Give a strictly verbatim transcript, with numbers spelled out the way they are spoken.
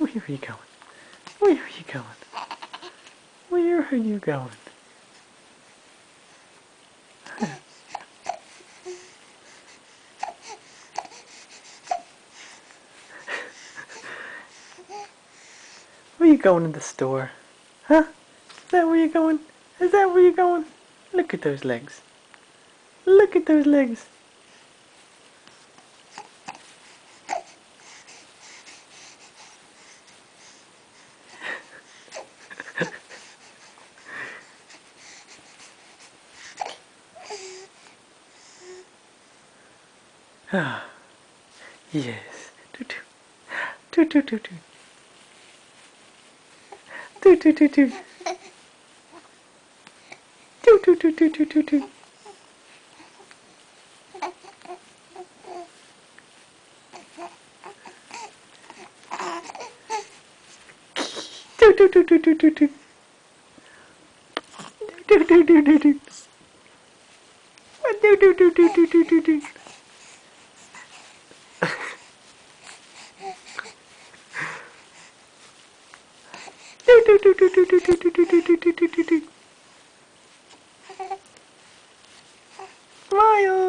Where are you going? Where are you going? Where are you going? Where you going in the store? Huh? Is that where you're going? Is that where you're going? Look at those legs. Look at those legs. Ah, yes. Toot toot. Toot toot toot toot. Toot toot toot toot. Toot toot toot toot toot toot toot. Toot toot toot toot toot toot toot. Toot toot toot toot toot. Toot toot toot toot toot toot toot toot. Toot toot toot toot toot toot toot toot toot toot toot toot. Smile.